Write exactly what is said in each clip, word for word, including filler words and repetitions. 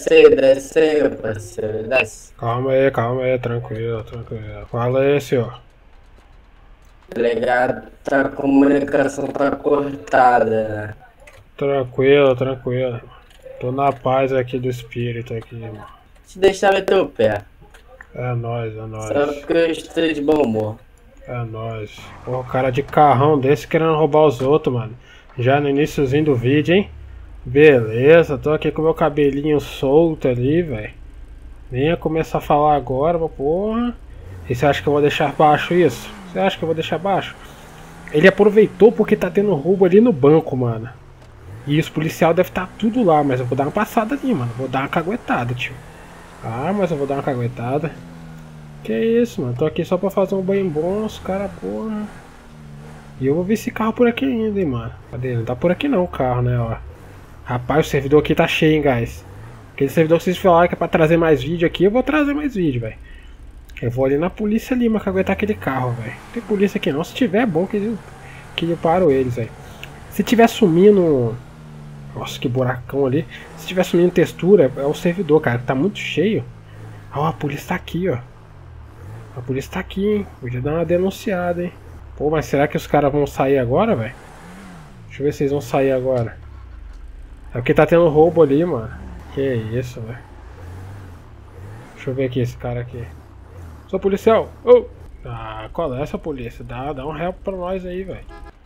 Desce aí, desce aí, parceiro, desce. Calma aí, calma aí, tranquilo, tranquilo. Fala aí, senhor. Ligado, tá, a comunicação tá cortada, né? Tranquilo, tranquilo. Tô na paz aqui do espírito aqui, mano. Te deixar meter o pé. É nóis, é Só nóis. porque eu estou de bom humor. É nóis. Porra, o cara de carrão desse querendo roubar os outros, mano. Já no iniciozinho do vídeo, hein? Beleza, tô aqui com meu cabelinho solto ali, velho. Nem ia começar a falar agora, mas porra. E você acha que eu vou deixar baixo isso? Você acha que eu vou deixar baixo? Ele aproveitou porque tá tendo roubo ali no banco, mano. E os policiais devem estar tudo lá, mas eu vou dar uma passada ali, mano. Vou dar uma caguetada, tio. Ah, mas eu vou dar uma caguetada. Que isso, mano. Tô aqui só pra fazer um banho bom, os caras, porra. E eu vou ver esse carro por aqui ainda, hein, mano. Cadê? Não tá por aqui não o carro, né, ó. Rapaz, o servidor aqui tá cheio, hein, guys. Aquele servidor que vocês falaram que é pra trazer mais vídeo aqui, eu vou trazer mais vídeo, velho. Eu vou ali na polícia ali, mas caguetar aquele carro, velho. Não tem polícia aqui não. Se tiver, é bom que, que eu paro eles, velho. Se tiver sumindo... Nossa, que buracão ali. Se tiver sumindo textura, é o servidor, cara, que tá muito cheio. Ó, a polícia tá aqui, ó. A polícia tá aqui, hein. Podia dar uma denunciada, hein. Pô, mas será que os caras vão sair agora, velho? Deixa eu ver se eles vão sair agora. É porque tá tendo roubo ali, mano. Que isso, velho. Deixa eu ver aqui esse cara aqui. Sou policial. Oh. Ah, qual é essa polícia? Dá, dá um help pra nós aí, velho.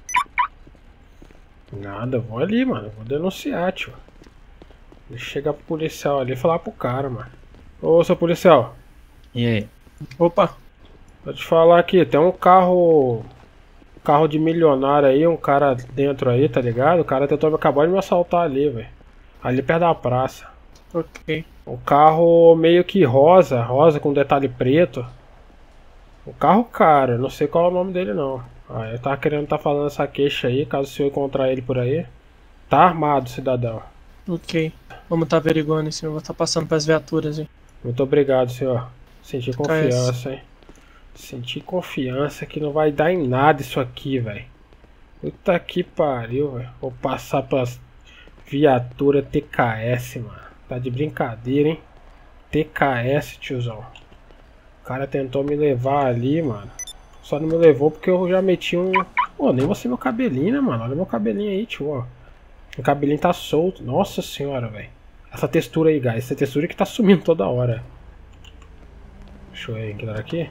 Nada, vou ali, mano. Vou denunciar, tio. Deixa eu chegar pro policial ali e falar pro cara, mano. Ô, seu policial. E aí? Opa. Vou te falar aqui, tem um carro... Carro de milionário aí, um cara dentro aí, tá ligado? O cara tentou acabar de me assaltar ali, velho. Ali perto da praça. Ok. O carro meio que rosa, rosa com detalhe preto. O carro caro, não sei qual é o nome dele não. Ah, eu tava querendo tá falando essa queixa aí, caso o senhor encontrar ele por aí. Tá armado, cidadão. Ok. Vamos tá averiguando isso, eu vou estar tá passando pras viaturas, hein. Muito obrigado, senhor. Senti confiança, Traz. hein. Senti confiança que não vai dar em nada isso aqui, velho. Puta que pariu, velho. Vou passar pras viaturas T K S, mano. Tá de brincadeira, hein? T K S, tiozão. O cara tentou me levar ali, mano. Só não me levou porque eu já meti um... Pô, nem mostrei meu cabelinho, né, mano? Olha meu cabelinho aí, tio, ó. O cabelinho tá solto. Nossa senhora, velho. Essa textura aí, guys. Essa textura que tá sumindo toda hora. Deixa eu ver aqui, aqui.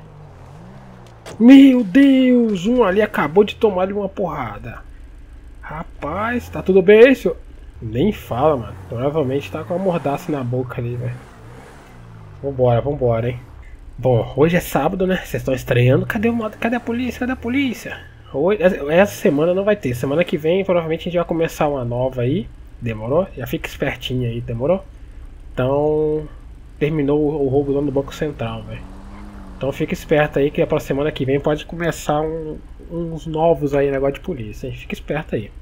Meu Deus! Um ali acabou de tomar ali uma porrada. Rapaz, tá tudo bem aí, senhor? Nem fala, mano. Provavelmente tá com a mordaça na boca ali, velho. Vambora, vambora, hein. Bom, hoje é sábado, né? Vocês estão estreando. Cadê o Cadê a polícia? Cadê a polícia? Hoje, essa semana não vai ter. Semana que vem, provavelmente, a gente vai começar uma nova aí. Demorou? Já fica espertinho aí, demorou? Então, terminou o roubo lá no Banco Central, velho. Então fica esperto aí que pra semana que vem pode começar um, uns novos aí, negócio de polícia, hein? Fica esperto aí.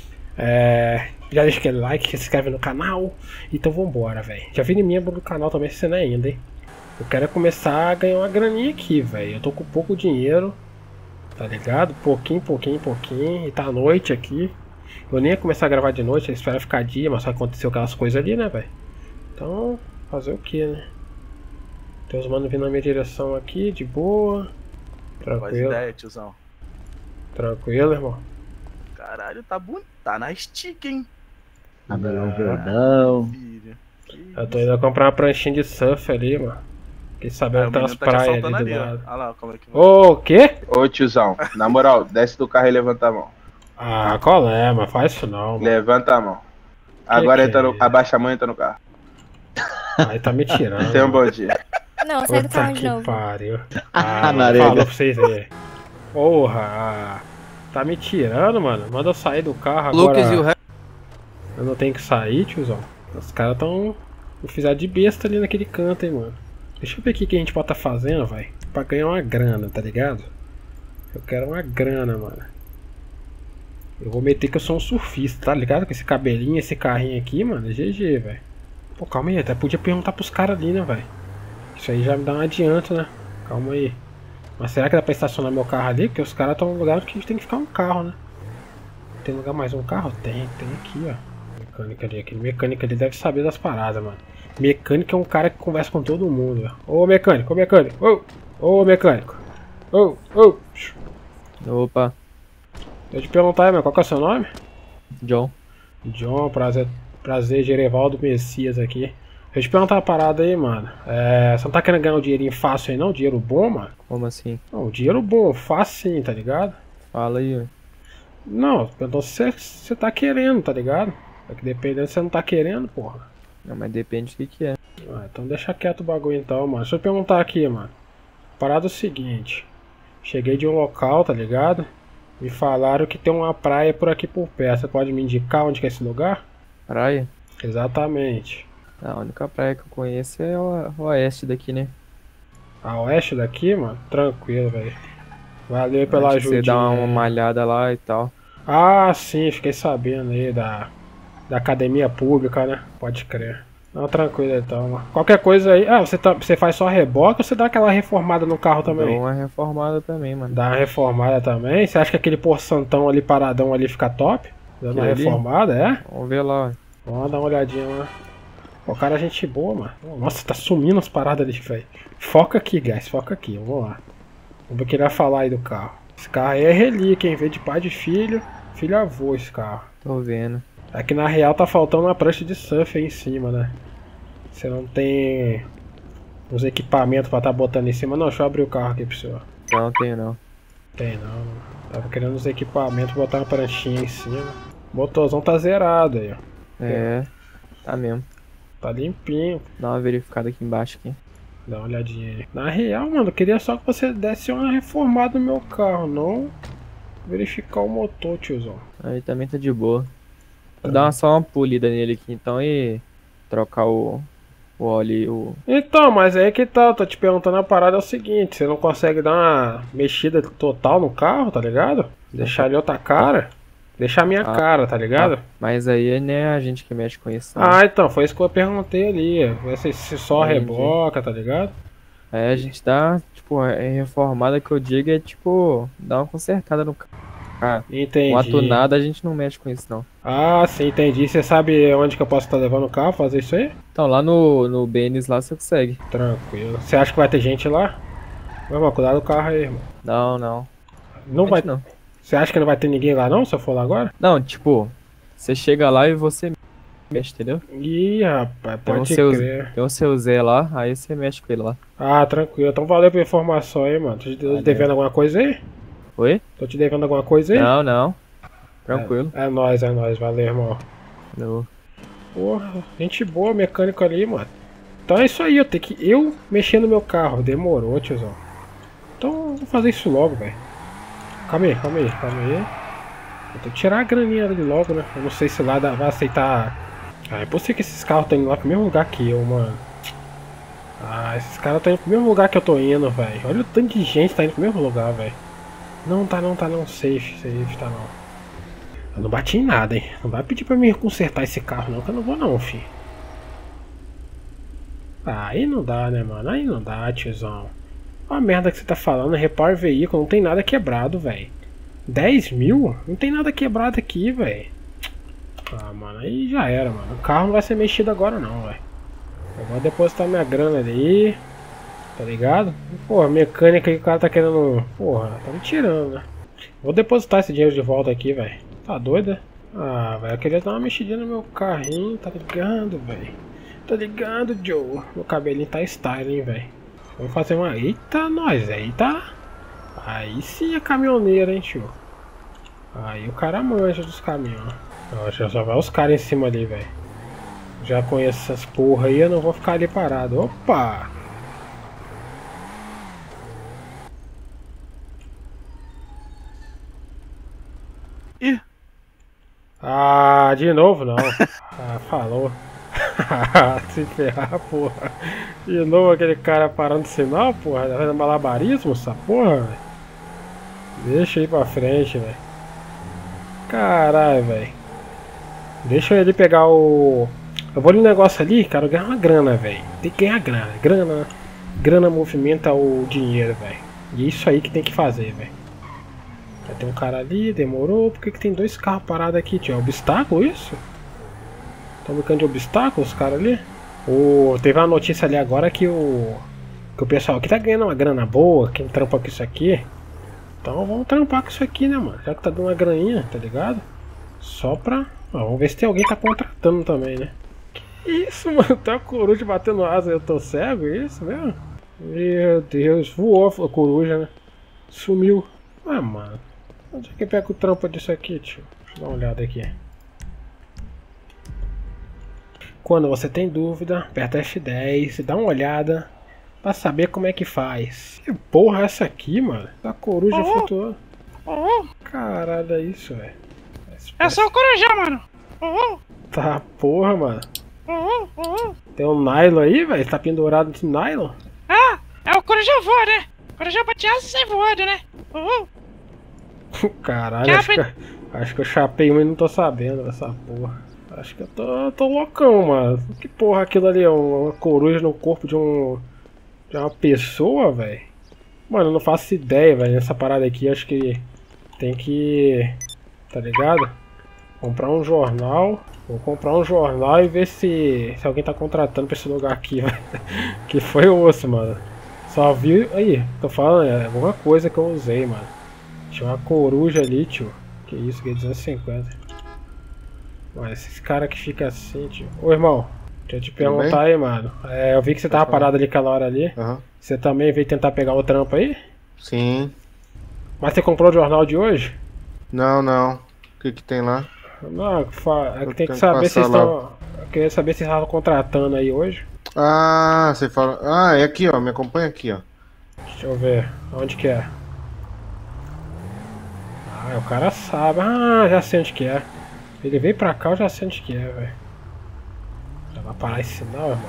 É, já deixa aquele like, se inscreve no canal. Então vambora, velho. Já vire membro do canal também se você não é ainda, hein? Eu quero começar a ganhar uma graninha aqui, velho. Eu tô com pouco dinheiro, tá ligado? Pouquinho, pouquinho, pouquinho. E tá à noite aqui. Eu nem ia começar a gravar de noite, eu espero ficar dia, mas só aconteceu aquelas coisas ali, né, velho? Então, fazer o que, né? Tem os manos vindo na minha direção aqui, de boa. Tranquilo. Faz ideia, tiozão. Tranquilo, irmão. Caralho, tá bonito. Tá na estica, hein? Cabelão verdão. Filho. Eu tô indo comprar uma pranchinha de surf ali, mano. Fiquei sabendo Ah, que tem o umas menino tá te praias assaltando ali do ali, ó. lado. Olha lá como é que vai. Ô, o quê? Ô tiozão, na moral, desce do carro e levanta a mão. Ah, qual é, mano? Faz isso não, mano. Levanta a mão. Agora que entra no... é? abaixa a mão e entra no carro. Aí tá me tirando. Tenha um mano. bom dia. Não, sai do Puta carro de que novo. pariu. Ah, Ah, Narega. falou pra vocês aí. Porra, ah, tá me tirando, mano. Manda eu sair do carro agora. Lucas e o resto. Eu não tenho que sair, tiozão. Os caras tão... Me fizeram de besta ali naquele canto, hein, mano. Deixa eu ver o que que a gente pode tá fazendo, velho. Pra ganhar uma grana, tá ligado? Eu quero uma grana, mano. Eu vou meter que eu sou um surfista, tá ligado? Com esse cabelinho, esse carrinho aqui, mano. É G G, velho. Pô, calma aí. Até podia perguntar pros caras ali, né, velho. Isso aí já me dá um adianto, né? Calma aí. Mas será que dá pra estacionar meu carro ali? Porque os caras estão no lugar que a gente tem que ficar um carro, né? Tem lugar mais um carro? Tem, tem aqui, ó. Mecânica ali. Aquele mecânico ali deve saber das paradas, mano. Mecânico é um cara que conversa com todo mundo, velho. Ô mecânico, ô mecânico, ô, ô mecânico. Ô, ô. Opa, Deixa eu te perguntar aí, meu, qual que é o seu nome? John. John, prazer, prazer, Gerevaldo Messias aqui. Deixa eu te perguntar uma parada aí, mano. É, você não tá querendo ganhar um dinheirinho fácil aí não? Dinheiro bom, mano? Como assim? Não, dinheiro bom, fácil sim, tá ligado? Fala aí, ué. Não, perguntou se você, se você tá querendo, tá ligado? É que dependendo se você não tá querendo, porra. Não, mas depende do que que é. Ah, então deixa quieto o bagulho então, mano. Deixa eu perguntar aqui, mano. Parada é o seguinte. Cheguei de um local, tá ligado? Me falaram que tem uma praia por aqui por perto. Você pode me indicar onde que é esse lugar? Praia? Exatamente. A única praia que eu conheço é o o oeste daqui, né? A oeste daqui, mano? Tranquilo, velho. Valeu pela Acho que ajuda. você dá uma malhada lá e tal. Ah, sim, fiquei sabendo aí da, da academia pública, né? Pode crer. Não, tranquilo então, mano. Qualquer coisa aí. Ah, você, tá, você faz só reboque ou você dá aquela reformada no carro também? Dou uma reformada também, mano. Dá uma reformada também? Você acha que aquele porçantão ali paradão ali fica top? Dando uma Aquele ali? reformada, é? Vamos ver lá, ué. Vamos dar uma olhadinha lá. O cara é gente boa, mano. Nossa, tá sumindo as paradas ali, velho. Foca aqui, guys. Foca aqui. Vamos lá. Vamos ver o que ele vai falar aí do carro. Esse carro aí é relíquia, hein? Vem de pai de filho. Filho avô esse carro. Tô vendo. Aqui na real tá faltando uma prancha de surf aí em cima, né? Você não tem uns equipamentos pra tá botando em cima. Não, deixa eu abrir o carro aqui pro senhor. Não, tenho não. Tem não, mano. Tava querendo uns equipamentos, botar uma pranchinha em cima. O motorzão tá zerado aí, ó. É, tá mesmo. Tá limpinho. Dá uma verificada aqui embaixo aqui. Dá uma olhadinha aí. Na real, mano, eu queria só que você desse uma reformada no meu carro, não verificar o motor, tiozão. Aí também tá de boa. Vou dar uma, só uma polida nele aqui então e trocar o, o óleo e o... Então, mas aí que tá, eu tô te perguntando a parada é o seguinte, você não consegue dar uma mexida total no carro, tá ligado? Deixar ele outra cara? Deixar a minha Ah, cara, tá ligado? Ah, mas aí não é a gente que mexe com isso. Não. Ah, então, foi isso que eu perguntei ali. Você se só Entendi. reboca, tá ligado? Aí a gente dá, tipo, a reformada que eu digo é tipo, dá uma consertada no carro. Ah, Entendi. uma tunada a gente não mexe com isso não. Ah, sim, entendi. Você sabe onde que eu posso estar levando o carro, fazer isso aí? Então lá no, no Benes lá você consegue. Tranquilo. Você acha que vai ter gente lá? Meu irmão, cuidado do carro aí, irmão. Não, não. Não vai. Gente, não. Você acha que não vai ter ninguém lá não, se eu for lá agora? Não, tipo, você chega lá e você mexe, entendeu? Ih, rapaz, Tem um, pode seu, crer. tem um seu Zé lá, aí você mexe com ele lá. Ah, tranquilo. Então valeu pela informação aí, mano. Tô te Valeu. devendo alguma coisa aí? Oi? Tô te devendo alguma coisa aí? Não, não. Tranquilo. É, é nóis, é nóis. Valeu, irmão. No- Porra, gente boa, mecânico ali, mano. Então é isso aí, eu tenho que eu mexer no meu carro. Demorou, tiozão. Então eu vou fazer isso logo, velho. Calma aí, calma aí, calma aí. Eu tenho que tirar a graninha ali logo, né? Eu não sei se lá dá- vai aceitar. Ah, é possível que esses carros estão indo lá pro mesmo lugar que eu, mano. Ah, esses caras estão indo pro mesmo lugar que eu tô indo, velho. Olha o tanto de gente que tá indo pro mesmo lugar, velho. Não, tá não, tá não. Safe, safe, tá não. Eu não bati em nada, hein. Não vai pedir pra mim consertar esse carro não, que eu não vou não, fi. Ah, aí não dá, né, mano? Aí não dá, tiozão. Olha a merda que você tá falando, repara veículo, não tem nada quebrado, velho. dez mil? Não tem nada quebrado aqui, velho. Ah, mano, aí já era, mano. O carro não vai ser mexido agora não, velho. Eu vou depositar minha grana ali. Tá ligado? Porra, mecânica que o cara tá querendo... Porra, tá me tirando, né? Vou depositar esse dinheiro de volta aqui, velho. Tá doido, né? Ah, velho, eu queria dar uma mexidinha no meu carrinho, tá ligado, velho? Tá ligado, Joe? Meu cabelinho tá style, hein, velho? Vamos fazer uma... Eita, nós, aí tá... Aí sim é caminhoneiro, hein, tio? Aí o cara manja dos caminhões. Ó, já só vai os caras em cima ali, velho. Já conheço essas porra aí, eu não vou ficar ali parado. Opa! Ih. Ah, de novo não. Ah, falou. Se ferrar, porra. De novo aquele cara parando de sinal, porra. Tá fazendo malabarismo, essa porra, velho. Deixa aí pra frente, velho. Caralho, velho. Deixa ele pegar o... Eu vou no negócio ali, cara, eu ganhar uma grana, velho. Tem que ganhar grana. Grana, grana movimenta o dinheiro, velho. E é isso aí que tem que fazer, velho. Já tem um cara ali, demorou. Por que, que tem dois carros parados aqui, tio? É obstáculo isso? Estão brincando de obstáculo os caras ali? O, teve uma notícia ali agora que o, que o pessoal aqui tá ganhando uma grana boa, quem trampa com isso aqui. Então vamos trampar com isso aqui, né, mano? Já que tá dando uma graninha, tá ligado? Só pra... Ó, vamos ver se tem alguém que tá contratando também, né? Que isso, mano? Tem uma coruja batendo asa e eu tô cego, é isso mesmo? Meu Deus, voou a coruja, né? Sumiu. Ah, mano. Onde é que pega o trampo disso aqui, tio? Deixa eu dar uma olhada aqui. Quando você tem dúvida, aperta F dez e dá uma olhada pra saber como é que faz. Que porra é essa aqui, mano? A coruja Oh. flutuando. Oh, Caralho, é isso, velho. é só o Corujá, mano. Oh, Tá, porra, mano. oh, oh. Tem um nylon aí, velho? Tá pendurado de nylon? Ah, é o Corujá voa, né? Corujá bate asa e sai voando, né? Oh, Caralho, Já acho que, acho que eu chapei um e não tô sabendo dessa porra. Acho que eu tô, tô loucão, mano. Que porra aquilo ali? É uma coruja no corpo de um. De uma pessoa, velho? Mano, eu não faço ideia, velho. Nessa parada aqui, acho que tem que. Tá ligado? Comprar um jornal. Vou comprar um jornal e ver se, se alguém tá contratando pra esse lugar aqui, velho. Que foi osso, mano. Só vi. Aí, tô falando, é alguma coisa que eu usei, mano. Tinha uma coruja ali, tio. Que isso, que é duzentos e cinquenta. Mas esse cara que fica assim, tio. Ô, irmão, deixa eu te perguntar aí, mano. É, eu vi que você tava parado ali aquela hora ali. Aham. Você também veio tentar pegar o trampo aí? Sim. Mas você comprou o jornal de hoje? Não, não. O que que tem lá? Não, fa- é que Eu tem que tenho que saber se vocês passar estão. Eu queria saber se vocês estavam contratando aí hoje. Ah, você fala... Ah, é aqui, ó. Me acompanha aqui, ó. Deixa eu ver. Onde que é? Ah, o cara sabe. Ah, já sei onde que é. Ele veio pra cá, eu já sei onde que é, velho. Já vai parar esse sinal, irmão?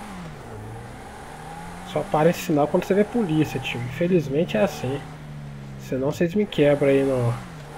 Só para esse sinal quando você vê polícia, tio. Infelizmente é assim. Senão vocês me quebram aí no...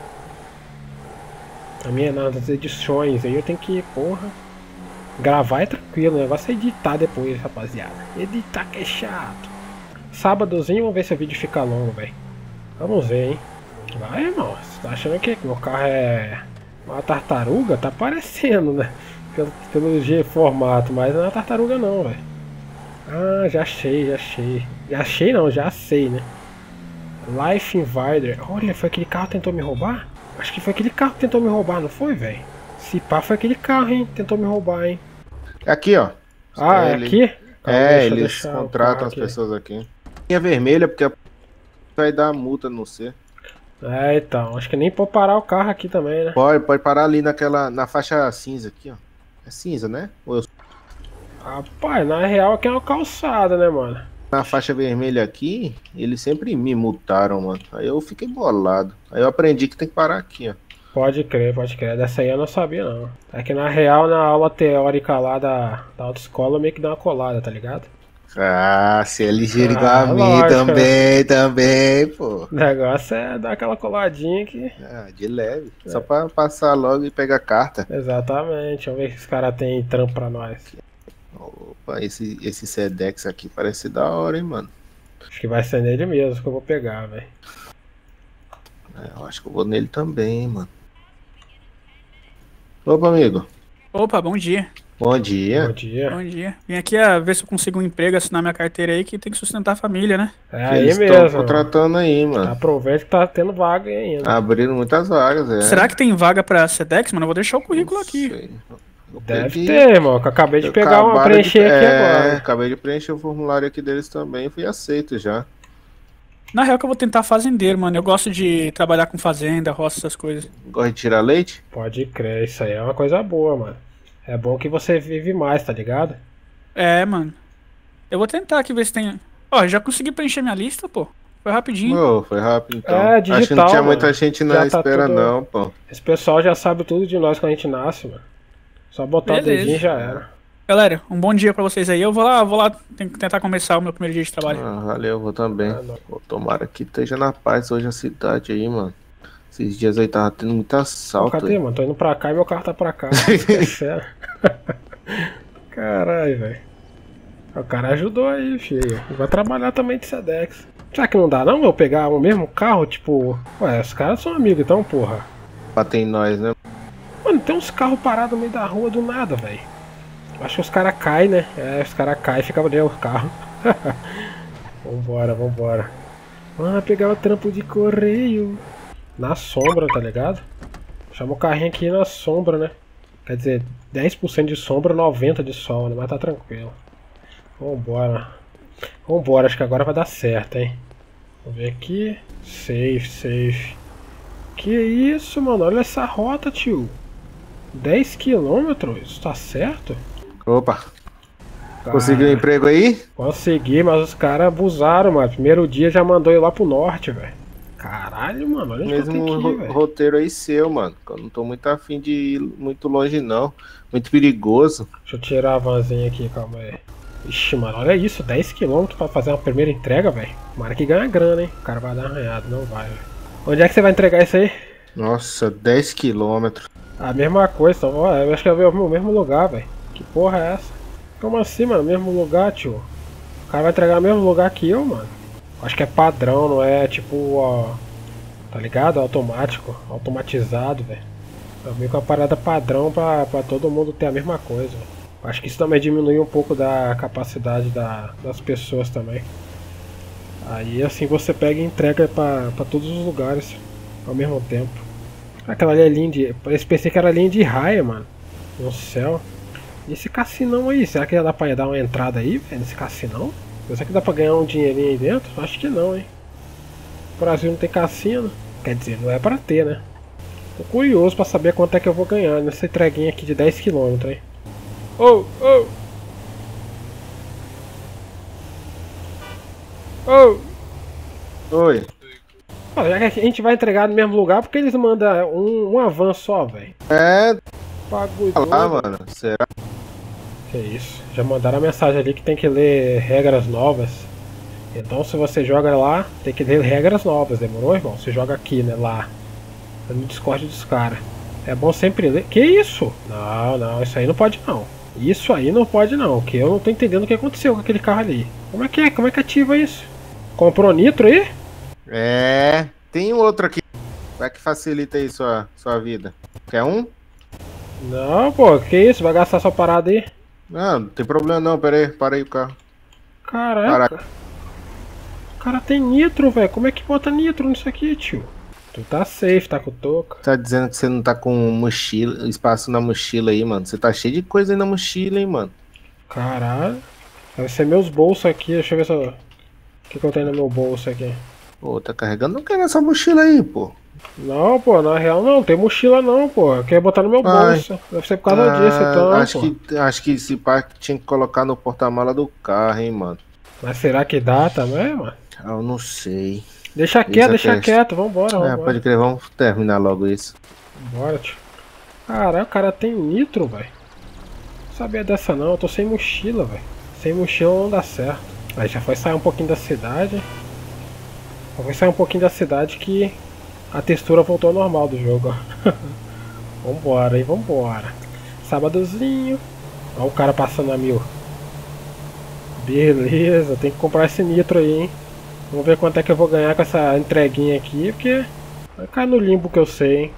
Na minha, nas edições aí eu tenho que, porra... Gravar é tranquilo, o negócio é editar depois, rapaziada. Editar que é chato. Sábadozinho, vamos ver se o vídeo fica longo, velho. Vamos ver, hein. Vai, irmão. Você tá achando que meu carro é uma tartaruga? Tá parecendo, né? Pelo, pelo G formato, mas não é uma tartaruga não, velho. Ah, já achei, já achei. Já achei não, já sei, né? Life Invader. Olha, foi aquele carro que tentou me roubar? Acho que foi aquele carro que tentou me roubar, não foi, velho? Se pá, foi aquele carro, hein? Tentou me roubar, hein? É aqui, ó. Ah, é Ele- aqui? Calma, É, deixa eu eles deixar o contratam carro as aqui. pessoas aqui. Linha vermelha, porque vai dar multa no C. É, então. Acho que nem pode parar o carro aqui também, né? Pode, pode parar ali naquela, na faixa cinza aqui, ó. É cinza, né? Ou eu... Rapaz, na real aqui é uma calçada, né, mano? Na faixa vermelha aqui, eles sempre me multaram, mano. Aí eu fiquei bolado. Aí eu aprendi que tem que parar aqui, ó. Pode crer, pode crer. Dessa aí eu não sabia, não. É que na real, na aula teórica lá da, da autoescola, eu meio que deu uma colada, tá ligado? Ah, se é ligeiro igual Ah, a mim lógico, também, também, pô. O negócio é dar aquela coladinha que... Ah, de leve. Só pra passar logo e pegar a carta. Exatamente. Vamos ver se os caras têm trampo pra nós. Opa, esse, esse Sedex aqui parece da hora, hein, mano. Acho que vai ser nele mesmo que eu vou pegar, velho. É, eu acho que eu vou nele também, mano. Opa, amigo. Opa, bom dia. Bom dia. Bom dia. Bom dia. Vim aqui a ver se eu consigo um emprego, assinar minha carteira aí, que tem que sustentar a família, né? É aí Eles tão mesmo. contratando aí, mano. Aproveita que tá tendo vaga aí ainda. Abriram muitas vagas, é. Será que tem vaga pra Sedex, mano? Eu vou deixar o currículo aqui. Sei. Eu Deve peguei- ter, irmão. Que eu acabei de eu pegar uma acabaram preencher de- aqui é, agora. acabei de preencher o formulário aqui deles também e fui aceito já. Na real que eu vou tentar fazendeiro, mano. Eu gosto de trabalhar com fazenda, roça, essas coisas. Gosta de tirar leite? Pode crer, isso aí é uma coisa boa, mano. É bom que você vive mais, tá ligado? É, mano. Eu vou tentar aqui ver se tem... Ó, já consegui preencher minha lista, pô. Foi rapidinho. Ô, foi rápido então. É, Acho que não digital, tinha mano. muita gente na Já tá espera tudo- não, pô. Esse pessoal já sabe tudo de nós quando a gente nasce, mano. Só botar Beleza. o dedinho e já era. Galera, um bom dia pra vocês aí. Eu vou lá, vou lá ten- tentar começar o meu primeiro dia de trabalho. Ah, valeu, vou também. Ah, não. Pô, tomara que esteja na paz hoje a cidade aí, mano. Esses dias aí tava tendo muito assalto. Cadê, aí. mano? Tô indo pra cá e meu carro tá pra cá. É sério. Caralho, velho. O cara ajudou aí, filho. Vai trabalhar também de Sedex. Será que não dá não eu pegar o mesmo carro, tipo... Ué, os caras são amigos então, porra. Bater em nós, né? Mano, tem uns carros parados no meio da rua do nada, velho. Acho que os caras caem, né? É, os caras caem e ficam dentro do carro. Vambora, vambora. Ah, pegar o trampo de correio. Na sombra, tá ligado? Chama o carrinho aqui na sombra, né? Quer dizer, dez por cento de sombra, noventa por cento de sol, né? Mas tá tranquilo. Vambora. Vambora, acho que agora vai dar certo, hein? Vamos ver aqui. Safe, safe. Que isso, mano? Olha essa rota, tio. dez quilômetros? Tá certo? Opa. Tá. Conseguiu um emprego aí? Consegui, mas os caras abusaram, mano. Primeiro dia já mandou ir lá pro norte, velho. Caralho, mano. Olha onde Mesmo que eu tenho que ir, ro velho. roteiro aí seu, mano. Eu não tô muito afim de ir muito longe, não. Muito perigoso. Deixa eu tirar a vanzinha aqui, calma aí. Ixi, mano, olha isso. dez quilômetros pra fazer uma primeira entrega, velho. Tomara que ganha grana, hein. O cara vai dar arranhado, não vai, velho. Onde é que você vai entregar isso aí? Nossa, dez quilômetros. A mesma coisa, então, ó, eu acho que eu vi o mesmo lugar, velho. Que porra é essa? Como assim, mano? Mesmo lugar, tio? O cara vai entregar no mesmo lugar que eu, mano? Acho que é padrão, não é tipo, ó. Tá ligado? Automático, automatizado, velho. É meio que uma parada padrão pra, pra todo mundo ter a mesma coisa, véio. Acho que isso também diminui um pouco da capacidade da, das pessoas também. Aí assim você pega e entrega pra, pra todos os lugares ao mesmo tempo. Aquela ali é linha de. Eu pensei que era linha de raia, mano. No céu. E esse cassinão aí? Será que dá pra dar uma entrada aí, velho? Nesse cassinão? Será que dá pra ganhar um dinheirinho aí dentro? Acho que não, hein? O Brasil não tem cassino. Quer dizer, não é pra ter, né? Tô curioso pra saber quanto é que eu vou ganhar nessa entreguinha aqui de dez quilômetros, hein? Oh, oh! Oh! Oi. Olha, já que a gente vai entregar no mesmo lugar, porque eles mandam um, um avanço só, velho. É, Bagulho tá lá, doido. mano. Será? Que isso? Já mandaram a mensagem ali que tem que ler regras novas. Então se você joga lá, tem que ler regras novas, demorou, irmão? Você joga aqui, né, lá. No Discord dos caras. É bom sempre ler. Que isso? Não, não, isso aí não pode não. Isso aí não pode não, que eu não tô entendendo o que aconteceu com aquele carro ali. Como é que é? Como é que ativa isso? Comprou nitro aí? É, tem um outro aqui. Vai que facilita aí sua, sua vida. Quer um? Não, pô, que isso? Vai gastar sua parada aí? Não, não tem problema não, pera aí, para aí o carro. Caraca. Caraca. O cara tem nitro, velho. Como é que bota nitro nisso aqui, tio? Tu tá safe, tá com touca. Tá dizendo que você não tá com mochila, espaço na mochila aí, mano. Você tá cheio de coisa aí na mochila, hein, mano. Caralho. Deve ser meus bolsos aqui. Deixa eu ver se eu... O que, que eu tenho no meu bolso aqui? Pô, tá carregando o que nessa mochila aí, pô? Não, pô, na real não, tem mochila não, pô. Eu queria botar no meu Ai. bolso. Deve ser por causa Ah, disso, então, acho pô. que Acho que esse parque tinha que colocar no porta-mala do carro, hein, mano. Mas será que dá também, mano? Ah, eu não sei. Deixa quieto, deixa teste. quieto, vambora, É, vambora. pode crer, vamos terminar logo isso. Bora, tio. Caralho, o cara tem nitro, velho. Não sabia dessa não, eu tô sem mochila, velho. Sem mochila não dá certo. Aí já foi sair um pouquinho da cidade. Já foi sair um pouquinho da cidade que a textura voltou ao normal do jogo, ó. Vambora, hein, vambora. Sábadozinho. Olha o cara passando a mil. Beleza, tem que comprar esse nitro aí, hein. Vamos ver quanto é que eu vou ganhar com essa entreguinha aqui, porque vai cair no limbo que eu sei, hein.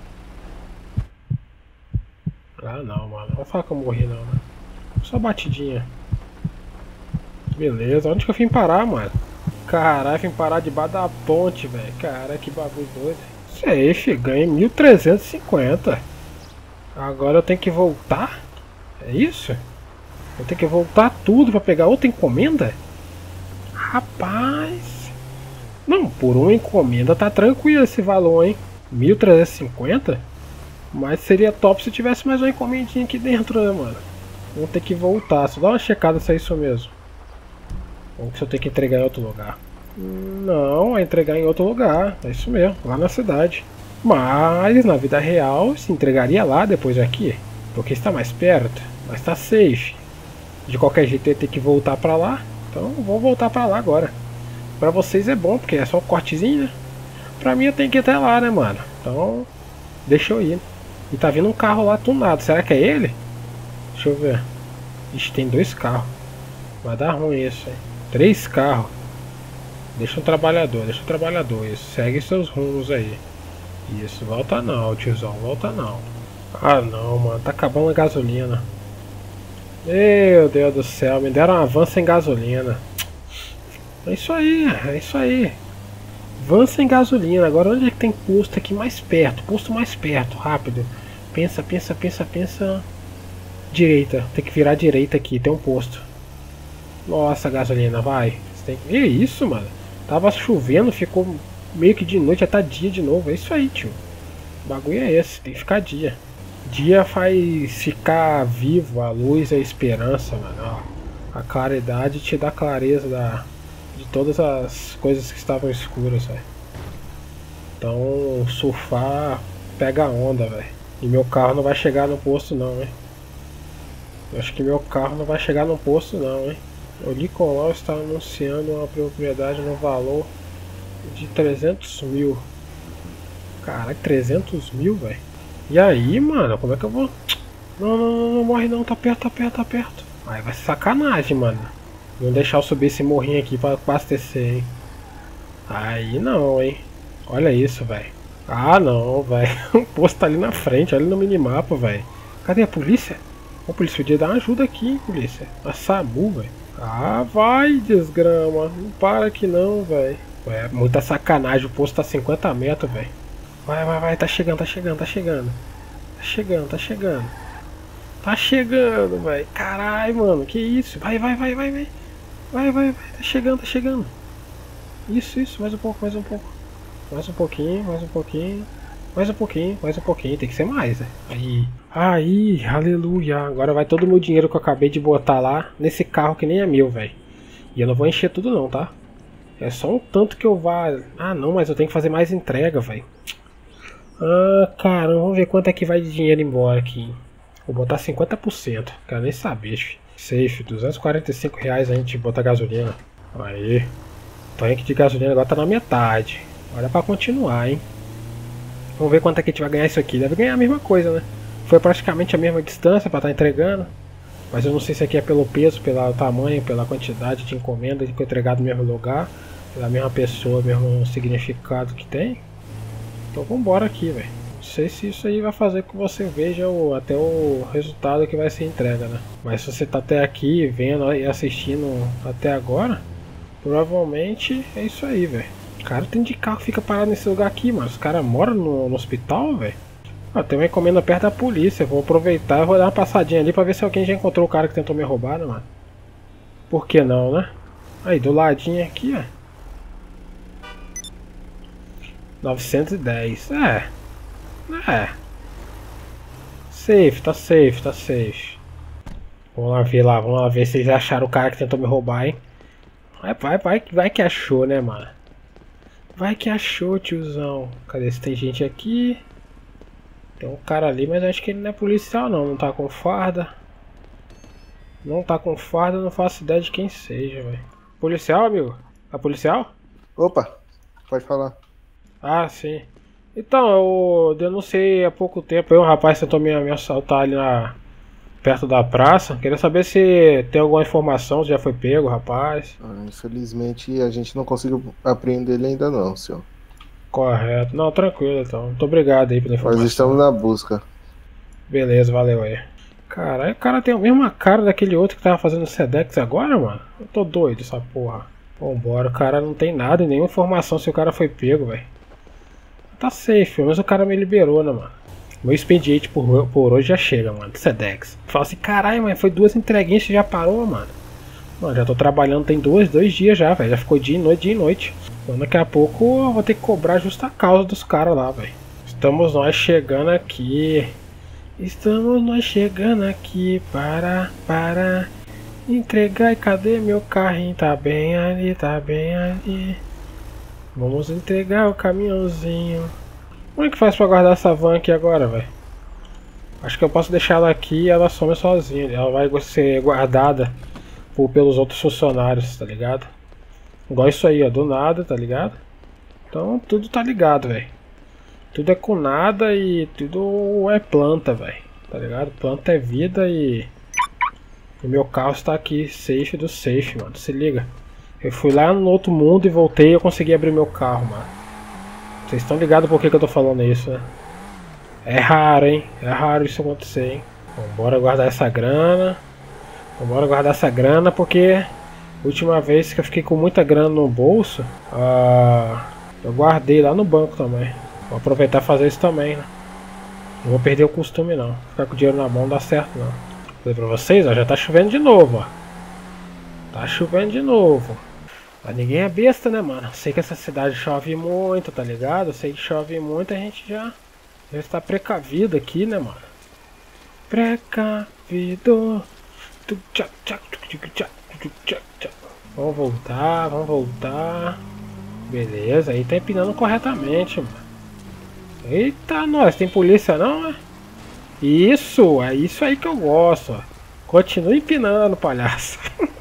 Ah não, mano. Não vou falar que eu morri não, né? Só batidinha. Beleza, onde que eu vim parar, mano? Caralho, vim parar debaixo da ponte, velho. Caralho, que bagulho doido. Safe, ganhei mil trezentos e cinquenta. Agora eu tenho que voltar? É isso? Eu tenho que voltar tudo pra pegar outra encomenda? Rapaz. Não, por uma encomenda tá tranquilo esse valor, hein? mil trezentos e cinquenta? Mas seria top se tivesse mais uma encomendinha aqui dentro, né, mano? Vou ter que voltar. Só dá uma checada se é isso mesmo. Ou se eu tenho que entregar em outro lugar. Não, é entregar em outro lugar. É isso mesmo, lá na cidade. Mas na vida real se entregaria lá depois daqui. Porque está mais perto. Mas está safe. De qualquer jeito eu ia ter que voltar pra lá. Então vou voltar pra lá agora. Pra vocês é bom, porque é só um cortezinho, né? Pra mim eu tenho que ir até lá, né, mano? Então, deixa eu ir. E tá vindo um carro lá tunado. Será que é ele? Deixa eu ver. Ixi, tem dois carros. Vai dar ruim isso, hein? Três carros. Deixa um trabalhador, deixa um trabalhador. Isso, segue seus rumos aí. Isso, volta não, tiozão, volta não. Ah não, mano, tá acabando a gasolina. Meu Deus do céu, me deram uma van sem gasolina. É isso aí, é isso aí. Van sem gasolina. Agora onde é que tem posto aqui mais perto? Posto mais perto, rápido. Pensa, pensa, pensa, pensa. Direita, tem que virar direita aqui, tem um posto. Nossa, gasolina, vai. Você tem que... Que isso, mano? Tava chovendo, ficou meio que de noite, já tá dia de novo. É isso aí, tio. O bagulho é esse, tem que ficar dia. Dia faz ficar vivo, a luz, a esperança, mano. Ó, a claridade te dá clareza da, de todas as coisas que estavam escuras, velho. Então, surfar pega onda, velho. E meu carro não vai chegar no posto não, hein. Eu acho que meu carro não vai chegar no posto não, hein. O Nicolau está anunciando uma propriedade no valor de trezentos mil. Caralho, trezentos mil, velho. E aí, mano, como é que eu vou... Não, não, não, não morre não, tá perto, tá perto, tá perto. Aí vai ser sacanagem, mano. Não deixar eu subir esse morrinho aqui pra abastecer, hein. Aí não, hein. Olha isso, velho. Ah, não, velho. O posto tá ali na frente, olha no minimapa, velho. Cadê a polícia? Ô, polícia, podia dar uma ajuda aqui, hein, polícia. A SAMU, velho. Ah, vai, desgrama. Não para aqui não, velho. É muita sacanagem, o posto tá cinquenta metros, velho. Vai, vai, vai, tá chegando, tá chegando, tá chegando. Tá chegando, tá chegando. Tá chegando, velho. Caralho, mano, que isso? Vai, vai, vai, vai, vai. Vai, vai, vai, tá chegando, tá chegando. Isso, isso, mais um pouco, mais um pouco. Mais um pouquinho, mais um pouquinho. Mais um pouquinho, mais um pouquinho. Tem que ser mais, né? Aí. Aí, aleluia. Agora vai todo o meu dinheiro que eu acabei de botar lá nesse carro que nem é meu, velho. E eu não vou encher tudo não, tá? É só um tanto que eu vá... Ah, não, mas eu tenho que fazer mais entrega, velho. Ah, caramba, vamos ver quanto é que vai de dinheiro embora aqui. Vou botar cinquenta por cento. Quero nem saber, filho. Safe, duzentos e quarenta e cinco reais a gente botar gasolina. Aí. O tanque de gasolina agora tá na metade. Olha pra continuar, hein. Vamos ver quanto é que a gente vai ganhar isso aqui. Deve ganhar a mesma coisa, né? Foi praticamente a mesma distância pra estar entregando. Mas eu não sei se aqui é pelo peso, pelo tamanho, pela quantidade de encomenda que foi entregado no mesmo lugar. Pela mesma pessoa, mesmo significado que tem. Então vambora aqui, velho. Não sei se isso aí vai fazer com que você veja o, até o resultado que vai ser entrega, né? Mas se você tá até aqui, vendo e assistindo até agora, provavelmente é isso aí, velho. Cara, tem de carro que fica parado nesse lugar aqui, mano. Os caras moram no, no hospital, velho. Ah, tem uma encomenda perto da polícia. Vou aproveitar e vou dar uma passadinha ali pra ver se alguém já encontrou o cara que tentou me roubar, né, mano? Por que não, né? Aí, do ladinho aqui, ó. novecentos e dez. É. É. Safe, tá safe, tá safe. Vamos lá ver lá, vamos lá ver se eles acharam o cara que tentou me roubar, hein? Vai, vai, vai, vai que achou, né, mano? Vai que achou, tiozão. Cadê se tem gente aqui? Tem um cara ali, mas acho que ele não é policial não. Não tá com farda. Não tá com farda, não faço ideia de quem seja, velho. Policial, amigo? Tá policial? Opa, pode falar. Ah, sim. Então, eu denunciei há pouco tempo aí um rapaz tentou me, me assaltar ali na, perto da praça. Queria saber se tem alguma informação, se já foi pego, rapaz. Ah, infelizmente a gente não conseguiu apreender ele ainda não, senhor. Correto. Não, tranquilo então. Muito obrigado aí pela informação. Nós estamos na busca. Beleza, valeu aí. Caralho, o cara tem a mesma cara daquele outro que tava fazendo Sedex agora, mano. Eu tô doido essa porra. Vambora, o cara não tem nada, nenhuma informação se o cara foi pego, velho. Tá safe, pelo menos o cara me liberou, né, mano. Meu expediente por, por hoje já chega, mano. Sedex. Fala assim, caralho, mas foi duas entreguinhas que já parou, mano. Mano, já tô trabalhando tem dois, dois dias já, velho. Já ficou dia e noite, dia e noite. Então daqui a pouco eu vou ter que cobrar justa causa dos caras lá, velho. Estamos nós chegando aqui. Estamos nós chegando aqui para, para entregar. E cadê meu carrinho? Tá bem ali, tá bem ali. Vamos entregar o caminhãozinho. Como é que faz pra guardar essa van aqui agora, velho? Acho que eu posso deixar ela aqui e ela some sozinha. Ela vai ser guardada por, pelos outros funcionários, tá ligado? Igual isso aí, ó, do nada, tá ligado? Então tudo tá ligado, velho. Tudo é com nada e tudo é planta, velho. Tá ligado? Planta é vida e... O meu carro está aqui, safe do safe, mano. Se liga. Eu fui lá no outro mundo e voltei e eu consegui abrir meu carro, mano. Vocês estão ligados por que, que eu tô falando isso, né? É raro, hein? É raro isso acontecer, hein? Bom, bora guardar essa grana. Então bora guardar essa grana, porque última vez que eu fiquei com muita grana no bolso, ah, eu guardei lá no banco também. Vou aproveitar e fazer isso também, né? Não vou perder o costume não. Ficar com o dinheiro na mão não dá certo não. Falei pra vocês, ó, já tá chovendo de novo, ó. Tá chovendo de novo. Mas ninguém é besta, né, mano? Sei que essa cidade chove muito, tá ligado? Sei que chove muito, a gente já, já está precavido aqui, né, mano? Precavido. Vamos voltar, vamos voltar. Beleza, aí tá empinando corretamente, mano. Eita, nós, tem polícia não, né? Isso, é isso aí que eu gosto, ó. Continua empinando, palhaço.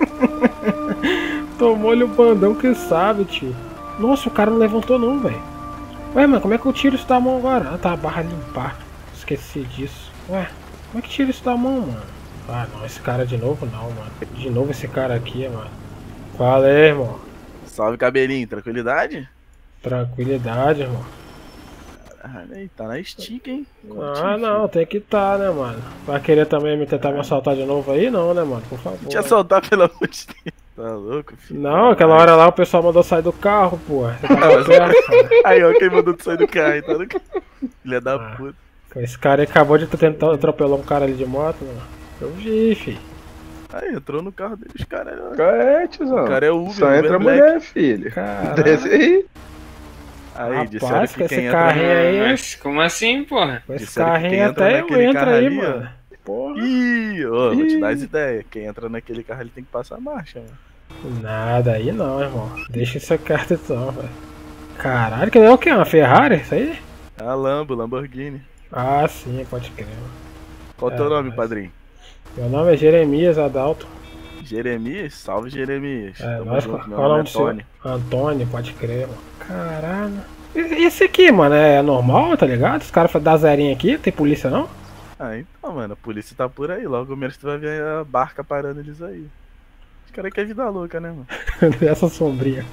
Tomou-lhe o bandão que sabe, tio. Nossa, o cara não levantou não, velho. Ué, mano, como é que eu tiro isso da mão agora? Ah, tá, barra limpar. Esqueci disso. Ué, como é que tira isso da mão, mano? Ah, não, esse cara de novo não, mano. De novo esse cara aqui, mano. Fala aí, irmão. Salve, cabelinho. Tranquilidade? Tranquilidade, irmão. Caralho, aí, tá na estica, hein? Ah, não, tem que tá, né, mano? Vai querer também me tentar me assaltar de novo aí? Não, né, mano? Por favor. Te assaltar, pelo amor de Deus. Tá louco, filho? Não, aquela hora lá o pessoal mandou sair do carro, pô. Você tava perto, aí, ó, quem mandou tu sair do carro, aí, tá no carro. Filha da ah, puta. Esse cara aí acabou de tentar atropelar um cara ali de moto, mano. Eu vi, fi. Aí, entrou no carro dele, os caras. É, tiozão. O cara é Uber, Só Uber entra a Black. mulher, filho. Caralho. Desce aí. Aí, disseram Rapaz, que com quem esse entra... carrinho aí, Mas como assim, porra? com esse disseram que carrinho quem entra até eu naquele entro carro aí, ali, mano. Porra. Ih, ô, vou te dar as Ih. ideias. Quem entra naquele carro, ele tem que passar a marcha, mano. Nada aí não, irmão. Deixa isso quieto então, velho. Caralho, que é o que? Uma Ferrari? Isso aí? É a Lambo, Lamborghini. Ah, sim, pode crer. Qual o É, teu nome, mas- padrinho? Meu nome é Jeremias Adalto. Jeremias? Salve, Jeremias. É, Tamo nós, junto, meu qual o nome nome é do seu? Tony. Antônio, pode crer, mano. Caralho. E e esse aqui, mano, é normal, tá ligado? Os caras dão zerinho aqui, tem polícia não? Ah, então, mano, a polícia tá por aí. Logo menos tu vai ver a barca parando eles aí. Os caras querem vida louca, né, mano? Essa sombrinha.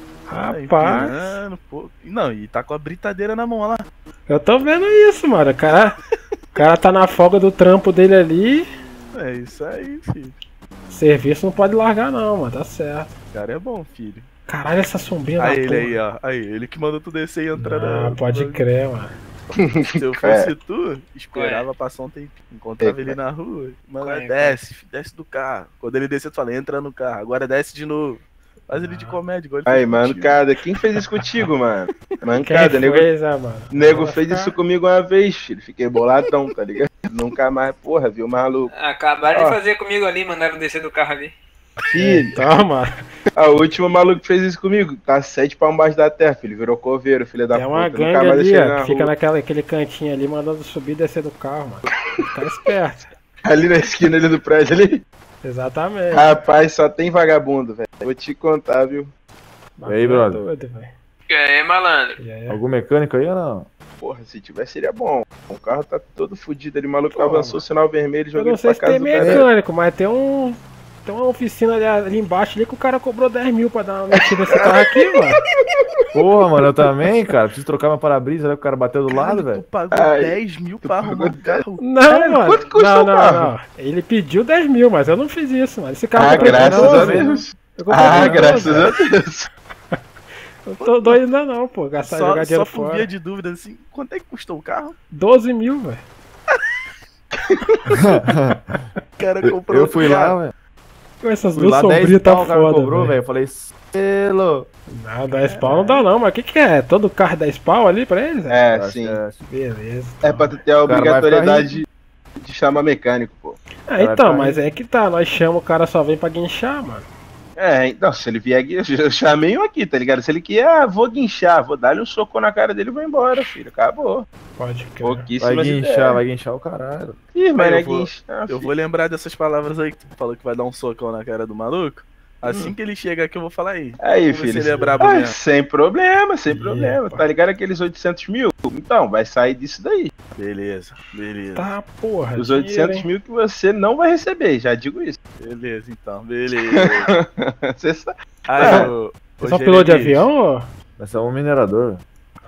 Tá Rapaz, empinando, pô. Não, e tá com a britadeira na mão, olha lá. eu tô vendo isso, mano. O cara, o cara tá na folga do trampo dele ali. É isso aí, filho. Serviço não pode largar não, mano, tá certo. O cara é bom, filho. Caralho, essa sombrinha Aí da ele porra. aí, ó. Aí, ele que mandou tu descer e entrar Ah, na... pode crer, mano. Se eu fosse tu, esperava passar um tempinho. Encontrava É, ele na rua. Mano, Qual é, desce, filho, desce do carro. Quando ele descer, tu fala, entra no carro. Agora desce de novo. Faz ele de comédia, igual ele Aí, fez contigo. mancada. Quem fez isso contigo, mano? Quem Mancada, nego. fez, ah, mano? Nego Vai fez ficar- isso comigo uma vez, filho. Fiquei boladão, tá ligado? Nunca mais, porra, viu, maluco? Acabaram Ó. de fazer comigo ali, mandaram descer do carro ali. Filho, Toma. a última maluco que fez isso comigo. Tá sete palmos embaixo da terra, filho. Virou coveiro, filho da Tem uma puta. Nunca gangue mais ali, deixei ó, na que fica rua. naquela, aquele cantinho ali, mandando subir e descer do carro, mano. Fica esperto. Ali na esquina ali do prédio ali. Exatamente. Rapaz, só tem vagabundo, velho. Vou te contar, viu? Bagulho aí, brother? doido, velho. E aí, malandro? E aí, Algum mecânico aí ou não? Porra, se tivesse seria bom. O carro tá todo fudido ali, maluco Pô, avançou o sinal vermelho e eu joguei não sei pra se casa tem do cara. mecânico, mas tem um. Tem uma oficina ali, ali embaixo ali que o cara cobrou dez mil pra dar uma metida nesse carro aqui, mano. Porra, mano, eu também, cara. Preciso trocar meu para-brisa, né? O cara bateu do lado, Tu velho. pagou Ai, dez mil pra arrumar o carro. Não, Caralho, mano. quanto custa não, o não, carro? não. Ele pediu dez mil, mas eu não fiz isso, mano. Esse carro Ah, eu comprei graças novo, a velho. Deus. Eu comprei Ah, novo, graças velho. a Deus. Eu tô doido ainda não, pô. Gastar Só, jogar dinheiro só por fora. via de dúvida, assim, quanto é que custou o carro? doze mil, velho. O cara comprou Eu outro fui carro. lá, velho. Com essas Fui duas lá, dez sombrinhas tá pau, o cara foda, cobrou, velho. Eu falei, selo. Não, dez pau não dá não, mas o que que é? Todo carro dez pau ali pra eles? É, Acho sim. que é- Beleza. É pra tu ter a O cara vai obrigatoriedade ficar de, de chamar mecânico, pô. Ah, Vai então, pra mas é que tá, nós chamamos o cara só vem pra guinchar, mano. É, então, se ele vier aqui, eu já- eu chamei um aqui, tá ligado? Se ele quer, ah, vou guinchar, vou dar-lhe um soco na cara dele e vou embora, filho. Acabou. Pode crer. Vai Pouquíssimas guinchar, ideias. vai guinchar o caralho. Ih, mas eu é vou- guinchar, Eu filho. vou lembrar dessas palavras aí que tu falou que vai dar um socão na cara do maluco. Assim que ele chega aqui, eu vou falar aí. Aí, Vamos ver filho. se ele é brabo Ah, mesmo. sem problema, sem Ih, problema. pá. Tá ligado aqueles oitocentos mil? Então, vai sair disso daí. Beleza, beleza. Tá, porra. Os dinheiro, oitocentos hein? mil que você não vai receber, já digo isso. Beleza, então, beleza. Você sabe. Aí, ô, ô, Você só piloto de Jeremias, avião, ô? Vai ser um minerador.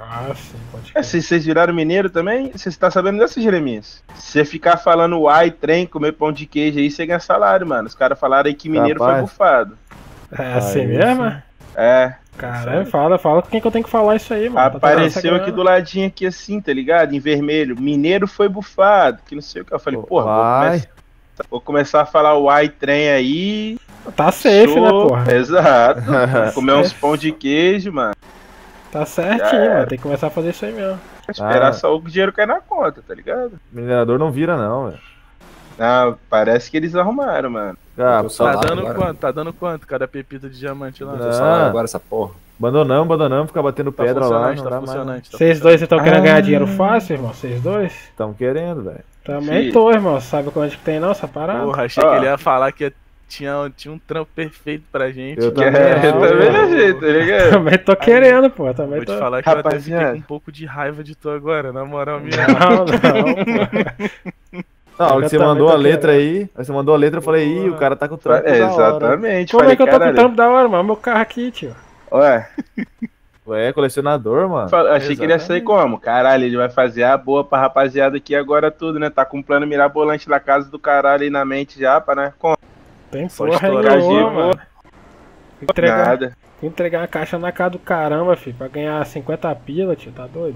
Ah, sim, pode É, crer. se vocês viraram mineiro também, você tá sabendo dessa, Jeremias? Se você ficar falando uai, trem, comer pão de queijo aí, você ganha salário, mano. Os caras falaram aí que mineiro Rapaz. foi bufado. É assim Aí, mesmo? sim. É, Caramba, fala, fala com quem que eu tenho que falar isso aí, mano. pra apareceu trazer essa aqui do grana. ladinho aqui assim, tá ligado? Em vermelho. Mineiro foi bufado, que não sei o que. Eu falei, porra, vou Uai. começar, vou começar a falar uai, trem aí. Tá safe, Show. né, porra? Exato. Vou comer uns pão de queijo, mano. Tá certinho, Já mano. Tem que começar a fazer isso aí mesmo. Esperar Ah. só o dinheiro cair na conta, tá ligado? Minerador não vira, não, velho. Ah, parece que eles arrumaram, mano. Ah, Eu sou Tá salário dando agora. quanto? Tá dando quanto cada pepita de diamante lá? Não. Teu salário agora, essa porra. abandonamos, abandonamos, ficar batendo Tá pedra lá, funcionante, não tá dá mais. funcionante. tá Vocês dois estão querendo Ah. ganhar dinheiro fácil, irmão? Vocês dois? Estamos querendo, velho. Também Filho. tô, irmão. Sabe quanto que tem não, essa parada? Porra, achei Ó. que ele ia falar que ia- tinha, tinha um trampo perfeito pra gente. Eu É, também eu acho, também velho. não jeito, tá ligado? Também tô querendo, pô. Também Vou tô. te falar que eu até fiquei Rapaziada. com um pouco de raiva de tu agora, na moral mesmo. Não, não, pô. Não, a hora Eu que você também mandou tô a letra querendo. aí, aí você mandou a letra, eu falei, ih, o cara tá com o trampo É, da hora. exatamente. Como falei, é que eu tô com caralho. trampo da hora, mano? Meu carro aqui, tio. Ué, Ué, colecionador, mano. fa- achei que ele ia sair como? Caralho, ele vai fazer a boa pra rapaziada aqui agora tudo, né? Tá com um plano mirabolante da casa do caralho aí na mente já, pra, né? Como? Tem Só porra estourar nenhuma, giro, mano. Fui entregar, Nada. fui entregar uma caixa na casa do caramba, filho. Pra ganhar cinquenta pila, tio. Tá doido?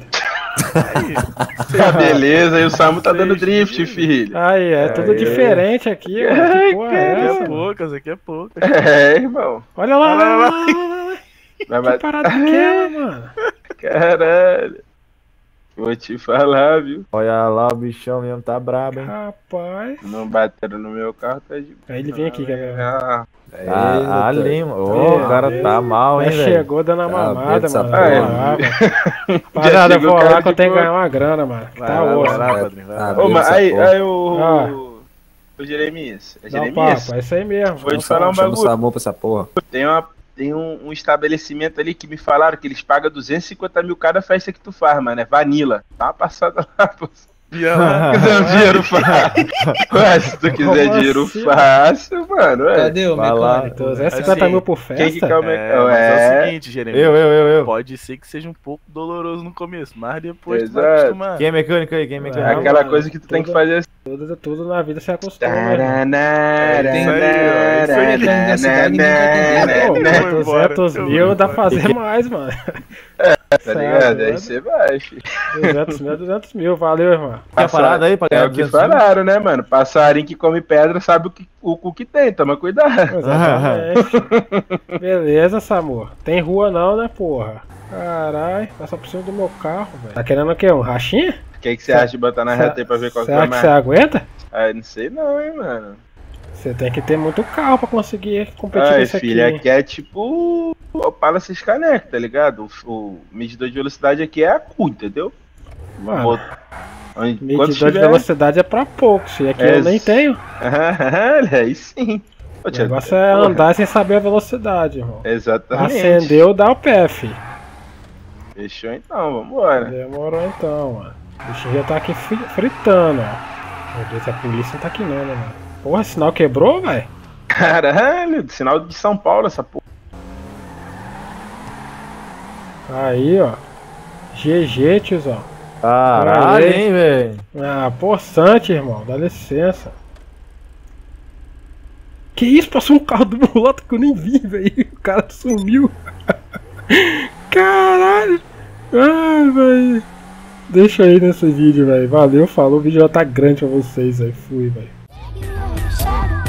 Ah, beleza, e o Samu tá dando drift, filho. Aí, é tudo Aí. diferente aqui, mano. Que porra é Aqui essa, é mano? poucas, aqui é pouco. É, irmão. Olha lá, olha lá, olha lá, olha lá. Vai Que bater. parada aquela, mano. Caralho. Vou te falar, viu? Olha lá, o bichão mesmo tá brabo, hein. Rapaz. Não bateram no meu carro, tá de Aí ele vem aqui, quer ver? Ah, Ah, ali, mano. Ô, o cara tá mal, hein, Já velho. chegou dando a Tá mamada, vendo essa mano. porra? Vou lá, mano. Parada, eu chegou vou cara lá que eu de tenho que boa. ganhar uma grana, mano. Vai Tá lá, osso. vai lá, padrinho, vai lá. Tá Ô, mas essa aí, porra. aí o. Ah. O Jeremias. É Dá um Jeremias? papo, é isso aí mesmo. Vou Dá um te falar um papo. Chama o bagulho. Samu pra essa porra. Tem, uma, tem um, um estabelecimento ali que me falaram que eles pagam duzentos e cinquenta mil cada festa que tu faz, mano. É Vanilla. Dá uma passada lá, pô. Via lá. Se quiser um dinheiro fácil. Ué, se tu quiser Como dinheiro assim? fácil, mano. Ué. Cadê o Vai lá. mecânico? duzentos e cinquenta Assim, mil por Quem que festa? calma É, mas é o seguinte, Jeremias. Eu, eu, eu, eu. Pode ser que seja um pouco doloroso no começo, mas depois tu vai Exato. acostumar. Quem é mecânico aí? Quem é É mecânico? Não, aquela mano, coisa que tu tem que tudo- fazer assim. Tudo, tudo na vida se acostuma, né, irmão? Taranara, Isso aí, ó, isso aí. Depende da cidade, ninguém vai entender. Pô, Eu mas vou embora, duzentos eu vou mil dá pra embora. fazer mais, mano. Tá ligado? Aí você vai, filho. duzentos mil, duzentos mil, valeu, irmão. Tem a parada aí pra É ganhar o que duzentos mil? falaram, né, mano? Passarinho que come pedra sabe o que, o, o que tem, toma cuidado. Exatamente. Beleza, Samu. Tem rua não, né, porra? Caralho, eu só preciso do meu carro, velho. Tá querendo o quê? Um rachinha? O que, que você acha de botar na reta aí pra ver qual que Será é que mais? você aguenta? Ah, não sei não, hein, mano. Você tem que ter muito carro pra conseguir competir com Ai, isso filho, aqui. aqui é tipo o Opala seis canecas, tá ligado? O, o medidor de velocidade aqui é a cu, entendeu? Mano, Bot- Onde- quando medidor de tiver- velocidade é pra poucos, e aqui É, eu nem tenho. Olha, aí sim. Ô, O tia, negócio é porra, andar sem saber a velocidade, irmão. Exatamente. Acendeu, dá o pé, fi. Fechou então, vambora. Demorou então, mano. O bichinho já tá aqui fri- fritando, ó. Meu Deus, a polícia não tá aqui não, né, mano? Porra, sinal quebrou, velho? Caralho, sinal de São Paulo essa porra. Aí, ó. G G, tiozão. Caralho, Aí. hein, velho. Ah, poçante, irmão. Dá licença. Que isso? Passou um carro do meu lado que eu nem vi, velho. O cara sumiu. Caralho. Ai, velho. Deixa aí nesse vídeo, velho. Valeu, falou. O vídeo já tá grande pra vocês, velho. Fui, velho. Shadow